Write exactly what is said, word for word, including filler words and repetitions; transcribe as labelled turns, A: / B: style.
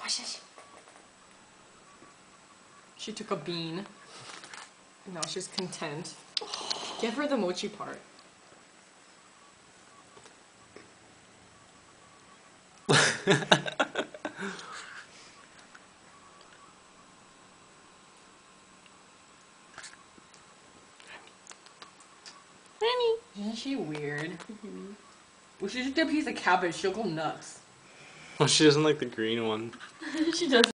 A: Watch this. She took a bean. And now she's content. Give her the mochi part. Franny! Isn't she weird? Mm-hmm. Well, she should get a piece of cabbage. She'll go nuts.
B: Well, she doesn't like the green one.
A: She does.